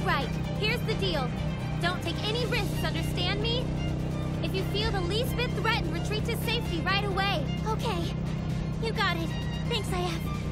right. Here's the deal. Don't take any risks, understand me? If you feel the least bit threatened, retreat to safety right away. Okay. You got it. Thanks, IF.